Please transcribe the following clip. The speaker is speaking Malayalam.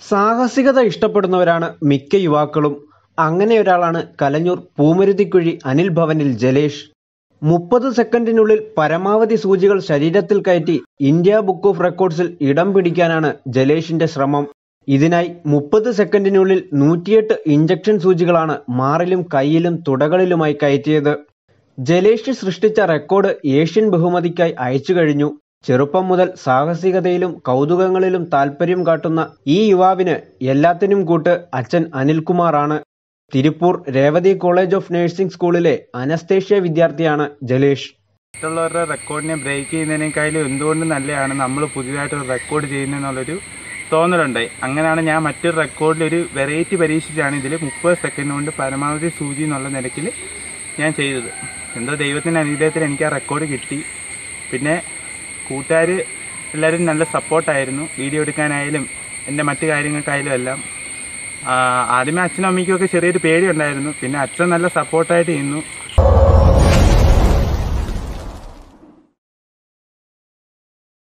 സാഹസികത ഇഷ്ടപ്പെടുന്നവരാണ് മിക്ക യുവാക്കളും. അങ്ങനെയൊരാളാണ് കലഞ്ഞൂർ പൂമരുതിക്കുഴി അനിൽ ഭവനിൽ ജലേഷ്. 30 സെക്കൻഡിനുള്ളിൽ പരമാവധി സൂചികൾ ശരീരത്തിൽ കയറ്റി ഇന്ത്യ ബുക്ക് ഓഫ് റെക്കോർഡ്സിൽ ഇടം പിടിക്കാനാണ് ജലേഷിന്റെ ശ്രമം. ഇതിനായി 30 സെക്കൻഡിനുള്ളിൽ 108 ഇഞ്ചക്ഷൻ സൂചികളാണ് മാറിലും കൈയിലും തുടകളിലുമായി കയറ്റിയത്. ജലേഷ് സൃഷ്ടിച്ച റെക്കോർഡ് ഏഷ്യൻ ബഹുമതിക്കായി അയച്ചു കഴിഞ്ഞു. ചെറുപ്പം മുതൽ സാഹസികതയിലും കൗതുകങ്ങളിലും താൽപര്യം കാട്ടുന്ന ഈ യുവാവിന് എല്ലാത്തിനും കൂട്ട് അച്ഛൻ അനിൽകുമാറാണ്. Tiruppur Revathi College of Nursing സ്കൂളിലെ അനസ്തേഷ്യ വിദ്യാർത്ഥിയാണ് ജലേഷ്. മറ്റുള്ളവരുടെ റെക്കോർഡിനെ ബ്രേക്ക് ചെയ്യുന്നതിനേക്കാളും എന്തുകൊണ്ട് നല്ലതാണ് നമ്മൾ പുതിയതായിട്ടൊരു റെക്കോർഡ് ചെയ്യുന്നതെന്നുള്ളൊരു തോന്നലുണ്ടായി. അങ്ങനെയാണ് ഞാൻ മറ്റൊരു റെക്കോർഡിലൊരു വെറൈറ്റി പരീക്ഷിച്ചാണ് ഇതിൽ 30 സെക്കൻഡ് കൊണ്ട് പരമാവധി സൂചി എന്നുള്ള നിരക്കിൽ ഞാൻ ചെയ്തത്. എന്തോ ദൈവത്തിൻ്റെ അനുഗ്രഹത്തിൽ എനിക്ക് ആ റെക്കോർഡ് കിട്ടി. പിന്നെ കൂട്ടുകാർ എല്ലാവരും നല്ല സപ്പോർട്ടായിരുന്നു, വീഡിയോ എടുക്കാനായാലും എൻ്റെ മറ്റു കാര്യങ്ങൾക്കായാലും എല്ലാം. ആദ്യമേ അച്ഛനും അമ്മയ്ക്കുമൊക്കെ ചെറിയൊരു പേടി ഉണ്ടായിരുന്നു. പിന്നെ അച്ഛൻ നല്ല സപ്പോർട്ടായിട്ട് ചെയ്യുന്നു.